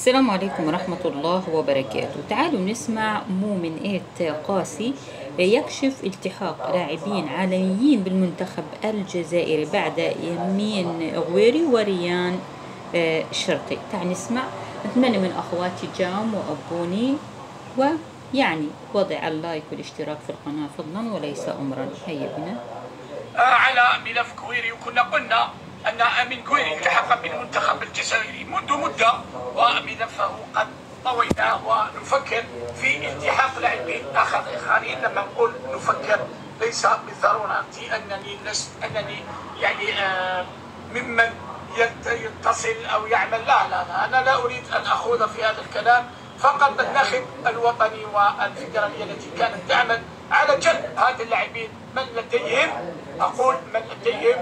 السلام عليكم ورحمة الله وبركاته. تعالوا نسمع مؤمن إيت قاسي يكشف التحاق لاعبين عالميين بالمنتخب الجزائري بعد يمين غويري وريان الشرقي. تعال نسمع. أتمنى من أخواتي جام وأبوني ويعني وضع اللايك والاشتراك في القناة فضلا وليس أمرا. هيا بنا. على ملف غويري، وكنا قلنا أن أمين غويري التحق بالمنتخب الجزائري منذ مدة، وملفه قد طويناه ونفكر في التحاق لاعبين آخرين. لما نقول نفكر ليس بالضرورة أنني يعني ممن يتصل أو يعمل. لا، أنا لا أريد أن أخوض في هذا الكلام. فقط الناخب الوطني والفيدرالية التي كانت تعمل على جلب هذا اللاعبين من لديهم، أقول من لديهم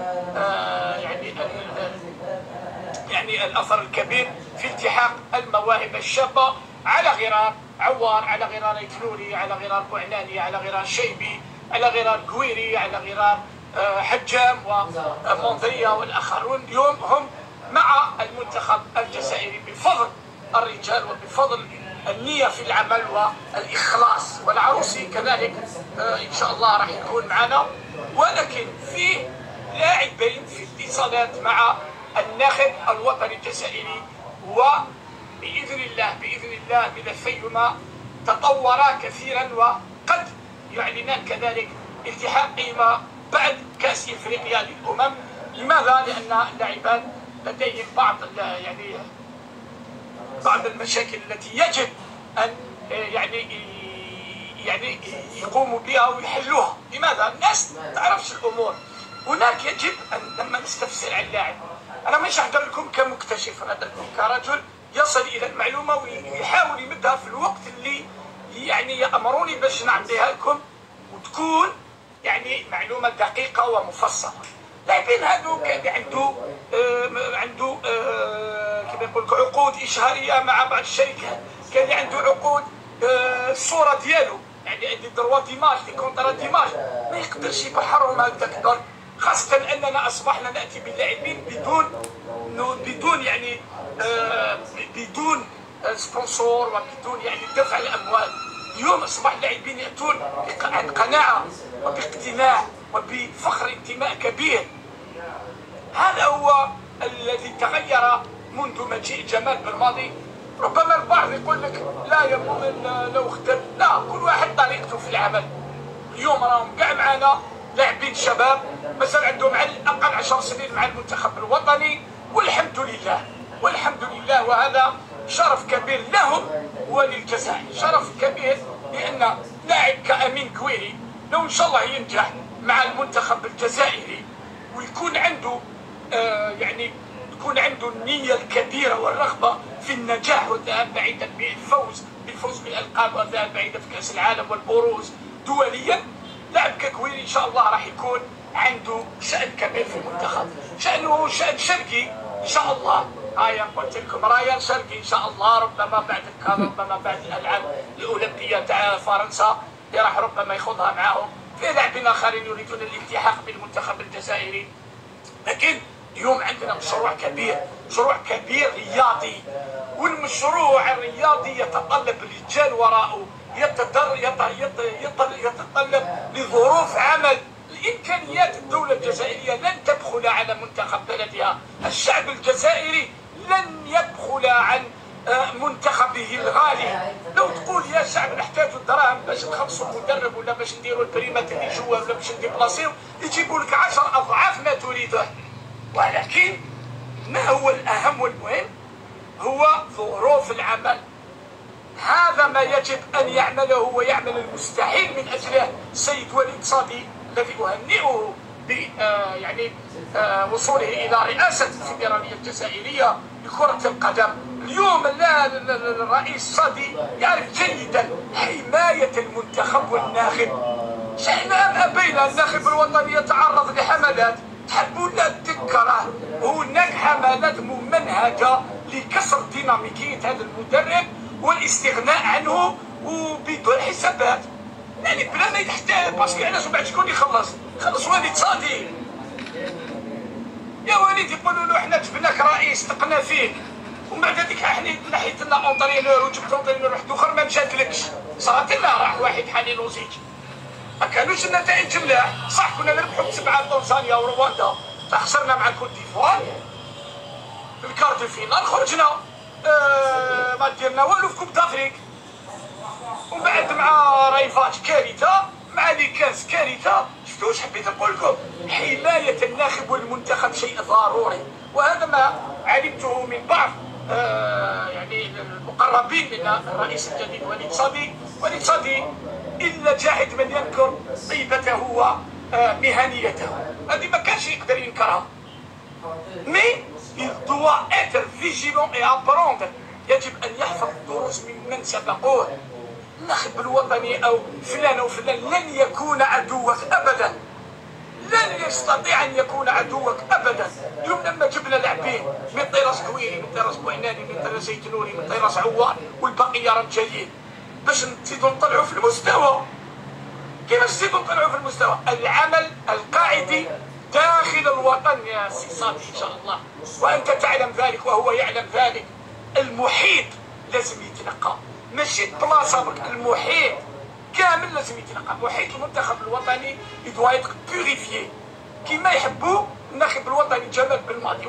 يعني الأثر الكبير في التحاق المواهب الشابة، على غرار عوار، على غرار الكنوري، على غرار بوعناني، على غرار شيبي، على غرار غويري، على غرار حجام ومنظرية والآخرون. اليوم هم مع المنتخب الجزائري بفضل الرجال وبفضل النية في العمل والإخلاص، والعروسي كذلك إن شاء الله راح يكون معنا. ولكن في لاعبين في اتصالات مع الناخب الوطني الجزائري، وبإذن الله ملفيهما تطورا كثيرا، وقد يعلنان كذلك التحاقهما بعد كأس إفريقيا للأمم. لماذا؟ لأن اللاعبان لديهم بعض المشاكل التي يجب أن يعني يقوموا بها ويحلوها. لماذا؟ الناس ما تعرفش الأمور. هناك يجب أن لما نستفسر عن اللاعب، أنا مش أحضر لكم كمكتشف، أنا أحضر لكم كرجل يصل إلى المعلومة ويحاول يمدها في الوقت اللي يعني يأمروني باش نعطيها لكم، وتكون يعني معلومة دقيقة ومفصلة. اللاعبين هذو كان عنده كما يقول لك عقود إشهارية مع بعض الشركات، كان عنده عقود الصورة ديالو، يعني عندي دروا ديماج دي كونترا ديماج، ما يقدرش يبحرهم هكذاك الدور، خاصة أننا أصبحنا نأتي باللاعبين بدون يعني بدون سبونسور وبدون يعني دفع الأموال. اليوم أصبح اللاعبين يأتون عن قناعة وباقتناع وبفخر انتماء كبير. هذا هو الذي تغير منذ مجيء جمال بالماضي. ربما البعض يقول لك لا يا مؤمن لو خدم، لا، كل واحد طريقته في العمل. اليوم راهم كاع معنا لاعبين شباب مثلا عندهم على الاقل 10 سنين مع المنتخب الوطني، والحمد لله، وهذا شرف كبير لهم وللجزائر، شرف كبير. لان لاعب كامين غويري لو ان شاء الله ينجح مع المنتخب الجزائري ويكون عنده يكون عنده النية الكبيرة والرغبة في النجاح والذهاب بعيدا بالفوز بالألقاب والذهاب بعيدا في كأس العالم والبروز دوليا، لاعب كغويري إن شاء الله راح يكون عنده شأن كبير في المنتخب، شأنه شأن شرقي إن شاء الله. قلت لكم رايان شرقي إن شاء الله، ربما بعد ربما بعد الألعاب الأولمبية تاع فرنسا اللي راح ربما يخوضها معاهم. في لاعبين آخرين يريدون الالتحاق بالمنتخب الجزائري. لكن اليوم عندنا مشروع كبير رياضي، والمشروع الرياضي يتطلب رجال وراءه، يتطلب لظروف عمل. الإمكانيات الدولة الجزائرية لن تبخل على منتخب بلدها، الشعب الجزائري لن يبخل عن منتخبه الغالي. لو تقول يا شعب نحتاج الدراهم باش نخلصوا المدرب ولا باش نديروا البريمات اللي جوا ولا باش نديبلاصيو، يجيبوا لك 10 أضعاف ما تريده. ولكن ما هو الأهم والمهم هو ظروف العمل. هذا ما يجب أن يعمله ويعمل المستحيل من أجله السيد وليد صادي، الذي أهنئه وصوله إلى رئاسة الفيدرالية الجزائرية لكرة القدم. اليوم الرئيس صادي يعرف جيدا حماية المنتخب والناخب. شئنا أم أبينا الناخب الوطني يتعرض لحملات، تحبوا لا تذكره، هناك حملات ممنهجة لكسر ديناميكية هذا المدرب والاستغناء عنه وبدون حسابات، يعني بلا ما يحتاج. باسكو علاش بعد شكون يخلص وليد صادي؟ يا وليد يقولوا له احنا جبناك رئيس ثقنا فيك، ومن بعد هذيك احنا ناحيه لنا اونطرينور وجبت اونطرينور واحد اخر ما مشاتلكش، صارت لنا راح واحد حالي لوزيج، ما كانوش النتائج ملاح. صح كنا نربحوا ب7 تنزانيا ورواندا، خسرنا مع كوت ديفوار في الكارت دو فينال، خرجنا ما ديرنا والو في كوب دافريك. ومن بعد مع رايفاج كارثه، مع لي كاس كارثه. شفتوا واش حبيت نقول لكم؟ حمايه الناخب والمنتخب شيء ضروري، وهذا ما علمته من بعض يعني المقربين من الرئيس الجديد وليد صادي. وليد صادي الا جاحد من ينكر طيبته ومهنيته، هذه ما كانش يقدر ينكرها. مي il doit être vigilant et apprendre، يجب ان يحفظ الدروس ممن سبقوه. الناخب الوطني او فلان او فلان لن يكون عدوك ابدا، لن يستطيع ان يكون عدوك ابدا. اليوم لما جبنا لاعبين من طراس كويري، من طراس بوعناني، من طراس زيتنوري، من طراس عوار، والبقيه راهم جايين باش نزيدوا نطلعوا في المستوى. كيفاش نزيدوا نطلعوا في المستوى؟ العمل القاعدي داخل الوطن يا سي صادي ان شاء الله، وانت تعلم ذلك وهو يعلم ذلك. المحيط لازم يتنقى، ماشي بلاصه برك، المحيط كامل لازم يتنقى. محيط المنتخب الوطني يدوا يتر بيوريفيي كيما يحبوا الناخب الوطني جمال بالماضي.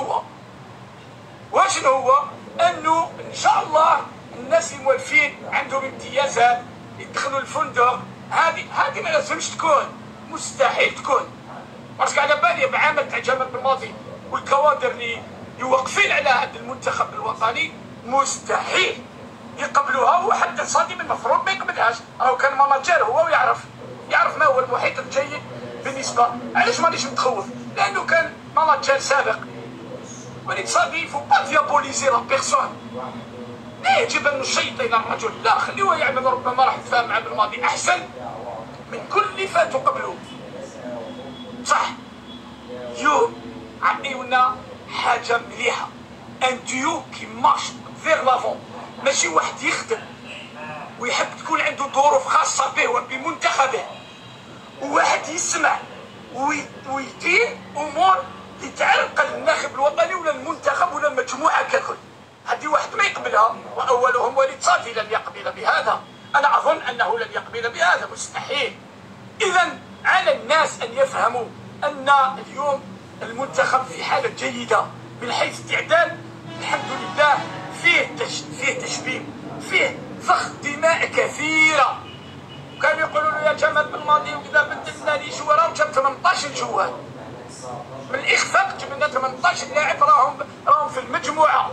واشنو هو؟ انه ان شاء الله الناس الموالفين عندهم امتيازات يدخلوا الفندق. هذه ما لازمش تكون، مستحيل تكون. باسكو على بالي بعامل تاع جمال بالماضي والكوادر اللي يوقفين على هذا المنتخب الوطني مستحيل يقبلوها. وحتى صادي من المفروض ما يقبلهاش، راهو كان ماناجير هو ويعرف ما هو المحيط الجيد بالنسبه. علاش مانيش متخوف؟ لانه كان ماناجير سابق. وليد صادي فو با ديابوليزي لا بيرسون، لا يجب ان نشيطن الرجل، لا خليه يعمل، ربما راح يتفاهم مع بالماضي احسن من كل اللي فاتوا قبله. صح اليوم عطيونا حاجه مليحه، ان ديو كي مارش فيغ لافون، ماشي واحد يخدم ويحب تكون عنده ظروف خاصه به وبمنتخبه، وواحد يسمع ويدير امور اللي تعرقل الناخب الوطني ولا المنتخب ولا المجموعه ككل. هذه واحد ما يقبلها، واولهم وليد صادي لن يقبل بهذا. انا اظن انه لن يقبل بهذا، مستحيل. اذا على الناس ان يفهموا ان اليوم المنتخب في حاله جيده من حيث استعداد، الحمد لله. فيه تشبيب، فيه ضخ دماء كثيره. كانوا يقولوا له يا جمال بالماضي وكذا بدلنا لي جوار، وجاب 18 جوار من الاخفاق، جبنا 18 لاعب راهم في المجموعه.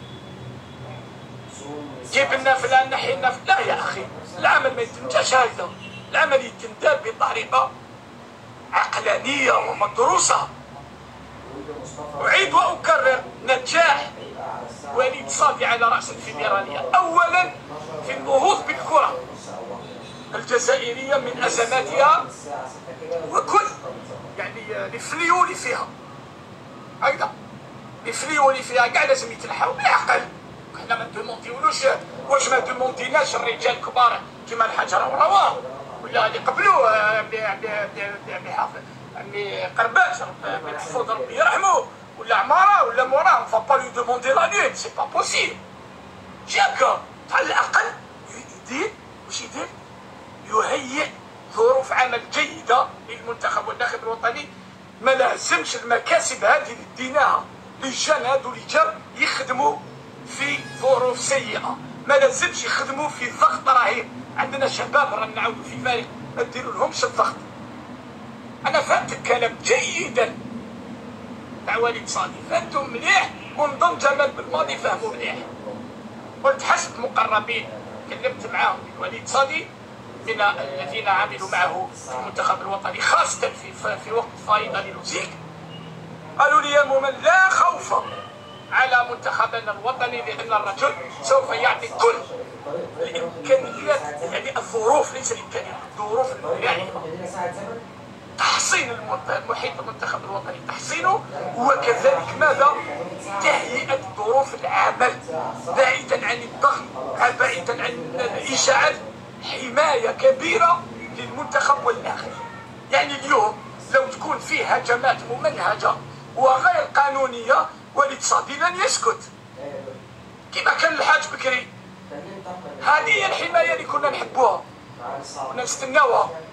جبنا فلان نحينا لا يا اخي، العمل ما يتنجاش هكذا، العمل يتندى بطريقه عقلانيه ومدروسه. اعيد واكرر، نجاح وليد صادي على راس الفيدراليه اولا في النهوض بالكره الجزائريه من ازماتها، وكل يعني الفليو اللي فيها هكذا، الفليو اللي فيها كاع لازم يتنحاو بالعقل. حنا ما دومونديولوش، واش ما دومونديناش الرجال الكبار كيما الحاج روان ولا اللي قبلوه عمي حافظ، عمي قرباش ربي يحفظ ربي يرحمه، ولا عماره ولا موراه، فا با لو دوموندي لا لون، سي با بوسيبل. جاكا على الاقل يدير واش يدير؟ يهيئ ظروف عمل جيده للمنتخب والناخب الوطني. ما لازمش المكاسب هذه اللي ديناها للجان هذو اللي جاو يخدموا في ظروف سيئه، ما لازمش يخدموا في ضغط رهيب. عندنا شباب رانا نعاودوا في ذلك، ما ديروا لهمش الضغط. انا فهمت الكلام جيدا تاع وليد صادي، فهمتوا مليح، ونظن جمال بالماضي فهموا مليح. قلت حسب مقربين كلمت معاهم من وليد صادي من الذين عملوا معه في المنتخب الوطني، خاصه في وقت فايضه للوزيك، قالوا لي يا مؤمن لا خوف على منتخبنا الوطني، لان الرجل سوف يعطي كل الامكانيات، يعني الظروف، ليس الامكانيات، الظروف الملائمه، تحصين المحيط المنتخب الوطني، تحصينه، وكذلك ماذا؟ تهيئه ظروف العمل بعيدا عن الضغط، بعيدا عن الاشاعات، حمايه كبيره للمنتخب والناخب. يعني اليوم لو تكون فيه هجمات ممنهجه وغير قانونيه، وليد صادي لن يسكت. كما كان الحاج بكري. هذه هي الحماية اللي كنا نحبوها، كنا نستناوها.